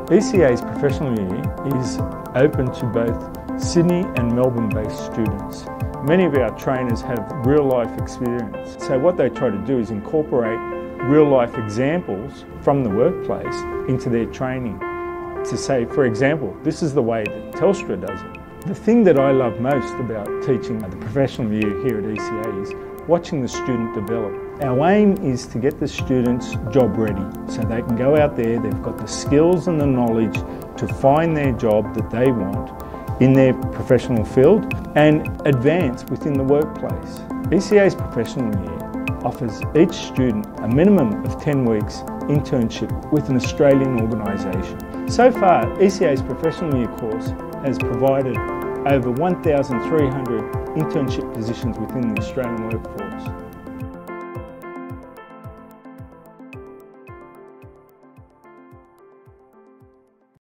ECA's professional year is open to both Sydney and Melbourne-based students. Many of our trainers have real-life experience. So what they try to do is incorporate real-life examples from the workplace into their training. To say, for example, this is the way that Telstra does it. The thing that I love most about teaching the professional year here at ECA is watching the student develop. Our aim is to get the students job ready so they can go out there, they've got the skills and the knowledge to find their job that they want in their professional field and advance within the workplace. ECA's professional year offers each student a minimum of 10 weeks internship with an Australian organisation. So far, ECA's professional year course has provided over 1,300 internship positions within the Australian workforce.